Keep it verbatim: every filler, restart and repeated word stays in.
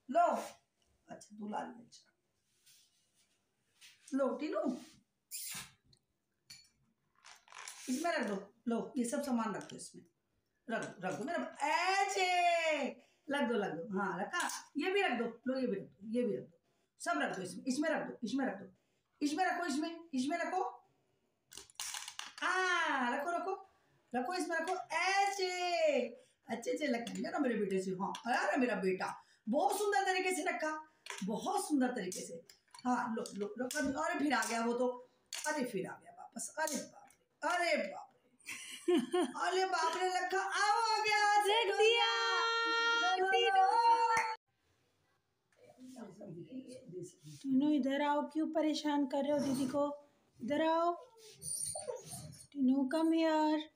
लो। अच्छा तू ला ली। अच्छा लो टीनू, इसमें रख दो। लो ये सब सामान रख दो इसमें, रख दो रख दो मेरा ऐसे लग दो लग दो। हाँ रखा, ये भी रख दो। लो ये भी रख दो, ये भी रख दो, सब रख दो इसमें। इसमें रख दो, इसमें रख दो, इसमें रखो, इसमें इसमें रखो। हाँ रखो रखो रखो, इसमें रखो ऐसे। अच्छे अच्छे लगेंगे ना मेरे बेटे से। हाँ अरे मेरा बेटा बहुत सुंदर तरीके से रखा, बहुत सुंदर तरीके से। हाँ लो लो रखो। अरे फिर आ गया वो तो, अरे फिर आ गया वापस। अरे बाप रे, अरे बाप रे, अरे बाप रे लखा आओ आ गया। रख दिया। लो लो टीनू इधर आओ, क्यों परेशान कर रहे हो दीदी को? इधर आओ टीनू, कम हियर।